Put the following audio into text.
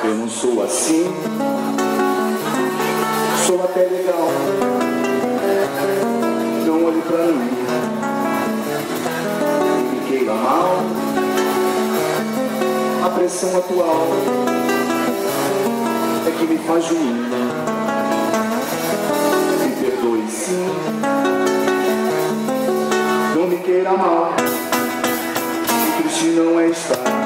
Eu não sou assim, sou até legal. Não olhe pra mim, me queira mal. A pressão atual é que me faz ruim. Me perdoe sim, não me queira mal. O triste não é estar